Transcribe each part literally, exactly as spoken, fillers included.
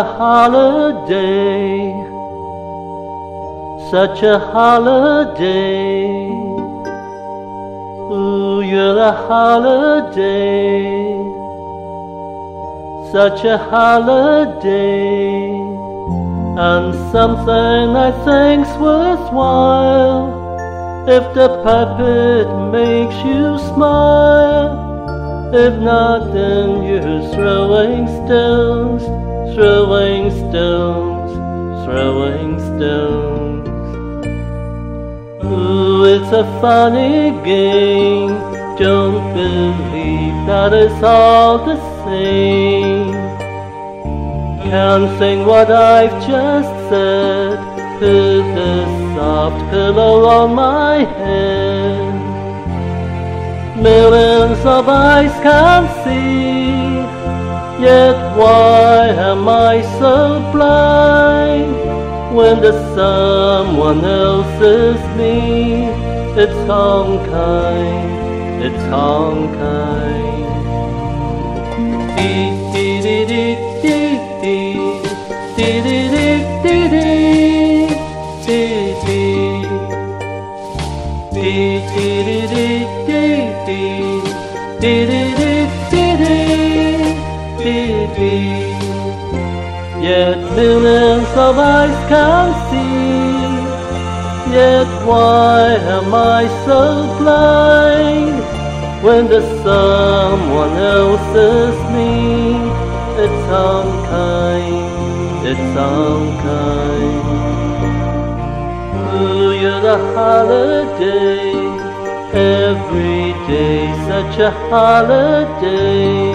holiday, such a holiday. Ooh, you're a holiday, such a holiday. And something I think's worthwhile, if the puppet makes you smile. If not, then you're throwing stones, throwing stones, throwing stones. Ooh, it's a funny game, don't believe that it's all the same. Can't think what I've just said, put a soft pillow on my head. Millions of eyes can see, yet why am I so blind? When the someone else is me, it's unkind, it's unkind. Dee dee dee dee dee dee dee dee dee dee dee dee dee. Yet millions of eyes can see, yet why am I so blind? When the someone else is me, it's unkind, it's unkind. Ooh, you're the holiday, every day such a holiday.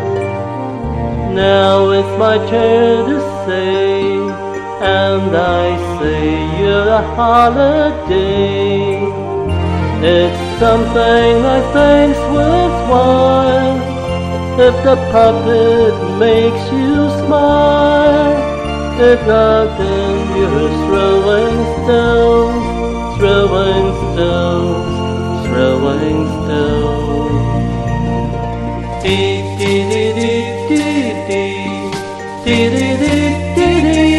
Now it's my turn to say, and I say you're a holiday. It's something I think's worthwhile, if the puppet makes you smile. If not, then you're throwing stones, throwing stones, throwing stones. Dee dee dee dee dee dee dee dee dee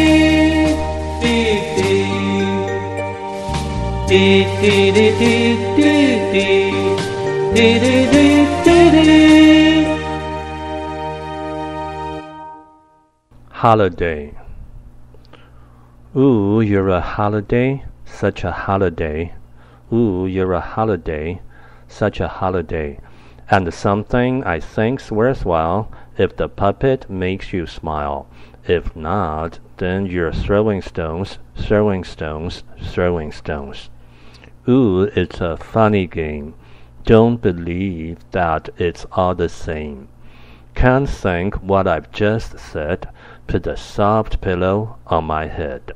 dee dee dee dee dee dee. Holiday. Ooh, you're a holiday, such a holiday. Ooh, you're a holiday, such a holiday. And something I think's worthwhile, if the puppet makes you smile. If not, then you're throwing stones, throwing stones, throwing stones. Ooh, it's a funny game. Don't believe that it's all the same. Can't think what I've just said, put a soft pillow on my head.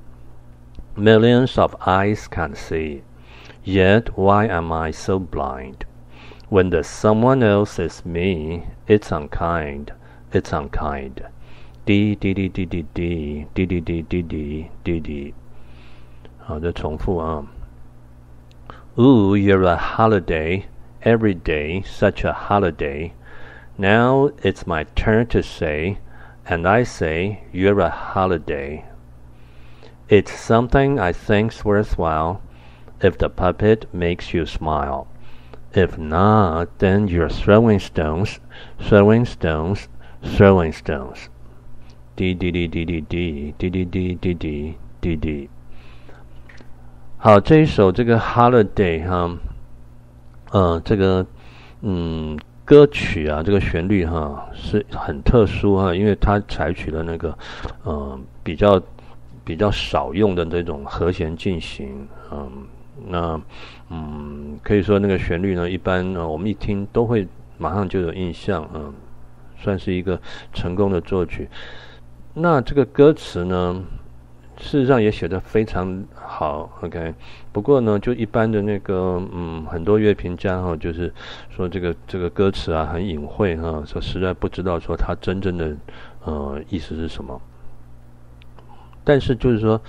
Millions of eyes can see, yet why am I so blind? When the someone else is me, it's unkind, it's unkind. Dee dee dee dee dee dee dee dee dee dee dee dee dee。好的，重复啊。Ooh, you're a holiday, every day, such a holiday. Now it's my turn to say, and I say you're a holiday. It's something I think's worthwhile, if the puppet makes you smile. If not, then you're throwing stones, throwing stones, throwing stones. Dee dee dee dee dee dee dee dee dee dee dee dee dee。好，这一首这个 Holiday 哈，呃，这个嗯歌曲啊，这个旋律哈是很特殊哈，因为它采取了那个呃比较比较少用的这种和弦进行，嗯，那嗯可以说那个旋律呢，一般呃我们一听都会马上就有印象，嗯，算是一个成功的作曲。那这个歌词呢，事实上也写得非常好 ，OK。不过呢，就一般的那个，嗯，很多乐评家哈，就是说这个这个歌词啊很隐晦哈，说实在不知道说它真正的呃意思是什么。但是就是说，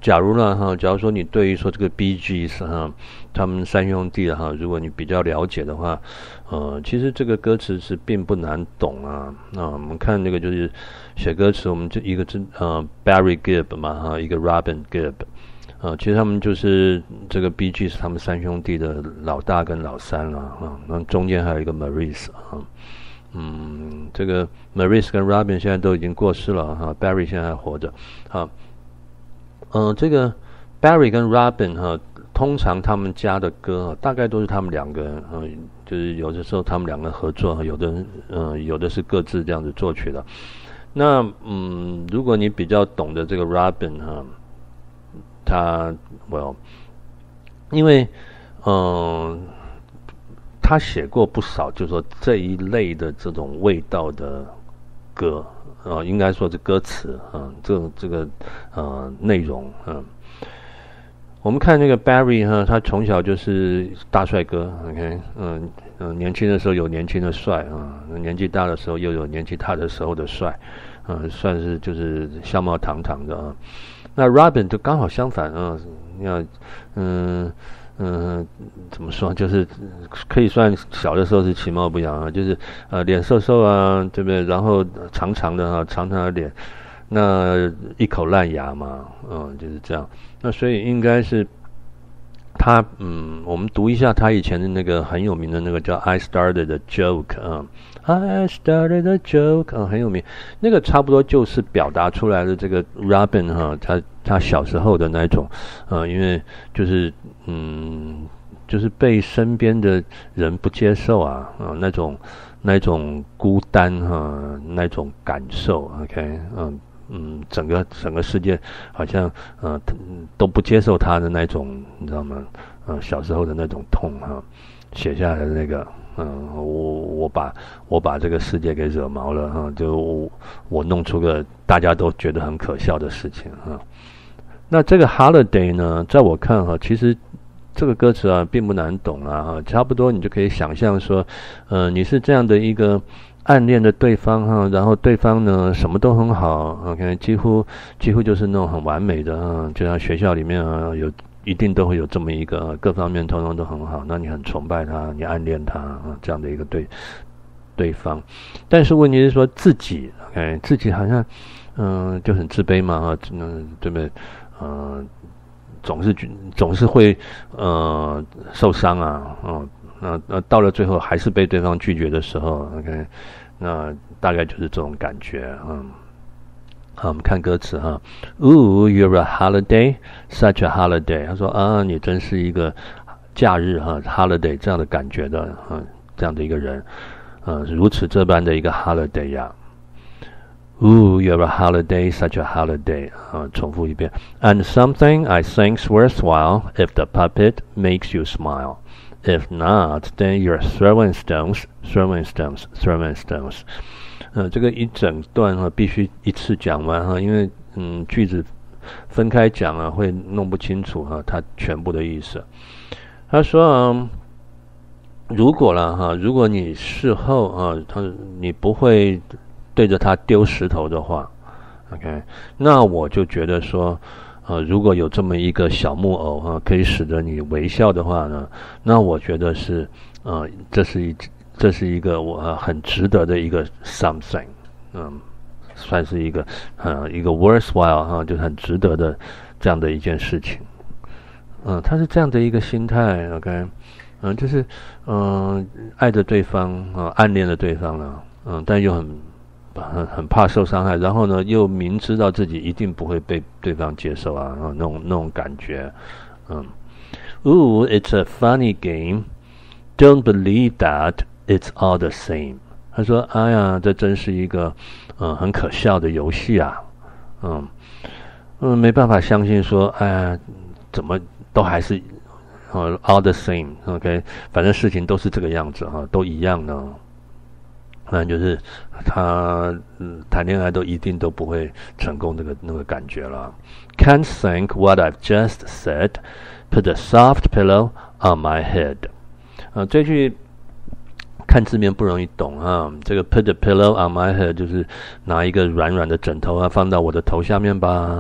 假如呢哈，假如说你对于说这个 Bee Gees 哈，他们三兄弟哈，如果你比较了解的话，呃，其实这个歌词是并不难懂啊。那我们看那个就是写歌词，我们就一个是呃 Barry Gibb 嘛哈，一个 Robin Gibb。呃，其实他们就是这个 Bee Gees 他们三兄弟的老大跟老三了啊，那中间还有一个 Maurice 啊，嗯，这个 Maurice 跟 Robin 现在都已经过世了哈 ，Barry 现在还活着，啊，嗯、呃，这个 Barry 跟 Robin 哈，通常他们家的歌大概都是他们两个人，嗯、呃，就是有的时候他们两个合作，有的嗯、呃，有的是各自这样子作曲的。那嗯，如果你比较懂得这个 Robin 哈。他 well， 因为嗯、呃，他写过不少，就是说这一类的这种味道的歌，呃，应该说是歌词啊、呃，这这个呃内容啊、呃。我们看那个 Barry 哈，他从小就是大帅哥 ，OK， 嗯嗯、呃，年轻的时候有年轻的帅啊、呃，年纪大的时候又有年纪大的时候的帅，嗯、呃，算是就是相貌堂堂的啊。那 Robin 就刚好相反啊，要嗯嗯怎么说，就是可以算小的时候是其貌不扬啊，就是呃脸瘦瘦啊，对不对？然后长长的啊，长长的脸，那一口烂牙嘛，嗯，就是这样。那所以应该是他，嗯，我们读一下他以前的那个很有名的那个叫 I Started a Joke 啊。I started a joke 啊，很有名。那个差不多就是表达出来的这个 Robin 哈，他他小时候的那种，呃，因为就是嗯，就是被身边的人不接受啊，啊、呃，那种那种孤单哈、啊，那种感受 ，OK， 嗯嗯，整个整个世界好像呃都不接受他的那种，你知道吗？呃，小时候的那种痛哈、啊，写下来的那个。嗯，我我把我把这个世界给惹毛了哈，就我我弄出个大家都觉得很可笑的事情哈。那这个 holiday 呢，在我看哈，其实这个歌词啊并不难懂啊哈，差不多你就可以想象说，呃，你是这样的一个暗恋的对方哈，然后对方呢什么都很好 ，OK， 几乎几乎就是那种很完美的啊，就像学校里面啊有。一定都会有这么一个各方面通通都很好，那你很崇拜他，你暗恋他啊，这样的一个对对方。但是问题是说自己 ，OK， 自己好像嗯、呃、就很自卑嘛啊，嗯对不对？呃，总是总是会呃受伤啊，嗯、呃，那那到了最后还是被对方拒绝的时候 ，OK， 那大概就是这种感觉，嗯。好，我们看歌词哈。Ooh, you're a holiday, such a holiday。他说啊，你真是一个假日哈 ，holiday 这样的感觉的，嗯，这样的一个人，嗯，如此这般的一个 holiday 呀。Ooh, you're a holiday, such a holiday。啊，重复一遍。And something I think's worthwhile if the puppet makes you smile. If not, then you're throwing stones, throwing stones, throwing stones。呃，这个一整段哈、啊、必须一次讲完哈、啊，因为嗯句子分开讲啊会弄不清楚哈、啊、它全部的意思。他说啊，如果了哈、啊，如果你事后啊，他你不会对着他丢石头的话 ，OK， 那我就觉得说，呃，如果有这么一个小木偶哈、啊，可以使得你微笑的话呢，那我觉得是呃，这是一。这是一个我、呃、很值得的一个 something， 嗯，算是一个呃一个 worthwhile 哈、啊，就是很值得的这样的一件事情，嗯，他是这样的一个心态 ，OK， 嗯，就是嗯爱着对方啊，暗恋着对方了，嗯，但又很很很怕受伤害，然后呢又明知道自己一定不会被对方接受啊，那种那种感觉，嗯 ，Ooh, it's a funny game, don't believe that.It's all the same。他说：“哎呀，这真是一个嗯很可笑的游戏啊，嗯嗯没办法相信说，哎呀，怎么都还是呃 all the same，OK， 反正事情都是这个样子哈，都一样呢。那就是他嗯谈恋爱都一定都不会成功，那个那个感觉了。Can't think what I've just said. Put a soft pillow on my head。啊，这句。”看字面不容易懂啊，这个 put a pillow on my head 就是拿一个软软的枕头啊放到我的头下面吧，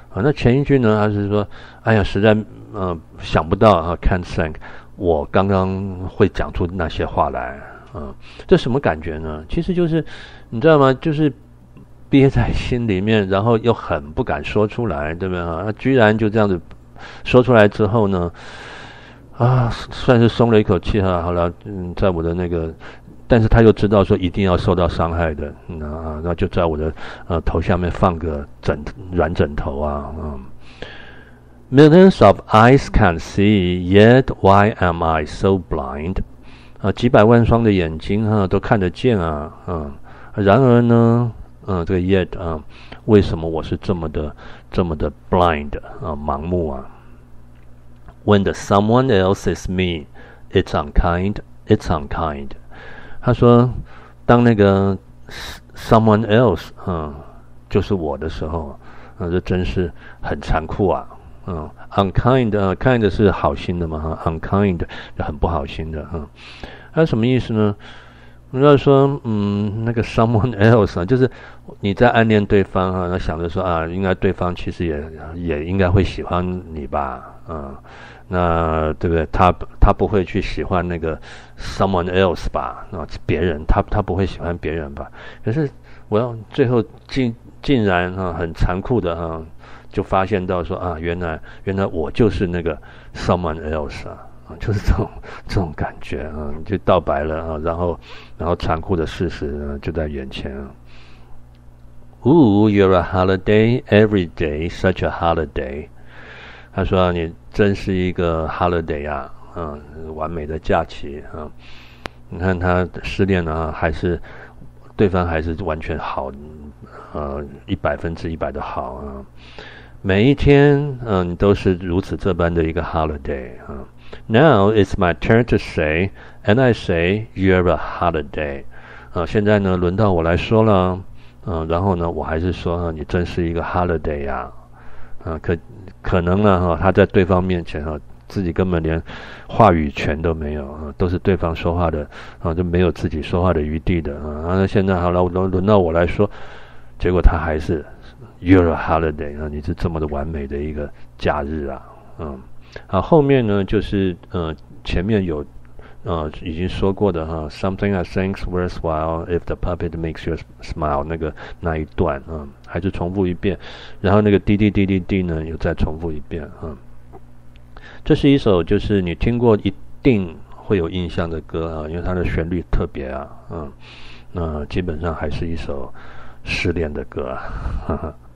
啊，那前一句呢，他是说，哎呀，实在呃想不到啊 ，can't think， 我刚刚会讲出那些话来，啊，这什么感觉呢？其实就是你知道吗？就是憋在心里面，然后又很不敢说出来，对不对啊？他居然就这样子说出来之后呢，啊，算是松了一口气哈。好了，嗯，在我的那个。但是他又知道说一定要受到伤害的，那、嗯、啊，那就在我的呃头下面放个枕软枕头啊，嗯。Millions of eyes can see, yet why am I so blind？ 啊，几百万双的眼睛哈、啊、都看得见啊，嗯。然而呢，嗯，这个 yet 啊，为什么我是这么的这么的 blind 啊，盲目啊 ？When the someone else is me, it's unkind, it's unkind。他说，当那个 someone else 嗯，就是我的时候，嗯，这真是很残酷啊，嗯 ，unkind 啊 kind 是好心的嘛，哈 ，unkind 很不好心的，嗯，它什么意思呢？你要说，嗯，那个 someone else 啊，就是你在暗恋对方啊，那想着说啊，应该对方其实也也应该会喜欢你吧，嗯。那对不对？他他不会去喜欢那个 someone else 吧？啊，别人，他他不会喜欢别人吧？可是我要最后竟竟然啊，很残酷的啊，就发现到说啊，原来原来我就是那个 someone else 啊，啊，就是这种这种感觉啊，就道白了啊，然后然后残酷的事实呢就在眼前啊。Ooh, you're a holiday every day, such a holiday。他说、啊：“你真是一个 holiday 啊，嗯，完美的假期啊！你看他失恋了、啊，还是对方还是完全好，呃，一百分之一百的好啊！每一天，嗯，都是如此这般的一个 holiday 啊。Now it's my turn to say, and I say you're a holiday。啊，现在呢，轮到我来说了，嗯，然后呢，我还是说、啊、你真是一个 holiday 呀、啊，啊，可。”可能呢，哈，他在对方面前哈，自己根本连话语权都没有啊，都是对方说话的啊，就没有自己说话的余地的啊。那现在好了，轮轮到我来说，结果他还是 You're a holiday 啊，你是这么的完美的一个假日啊，嗯，啊，后面呢就是呃前面有呃已经说过的哈 ，Something I think's worthwhile if the puppet makes you smile 那个那一段啊。还是重复一遍，然后那个滴滴滴滴滴呢，又再重复一遍啊。这是一首就是你听过一定会有印象的歌啊，因为它的旋律特别啊，嗯，那基本上还是一首失恋的歌啊。呵呵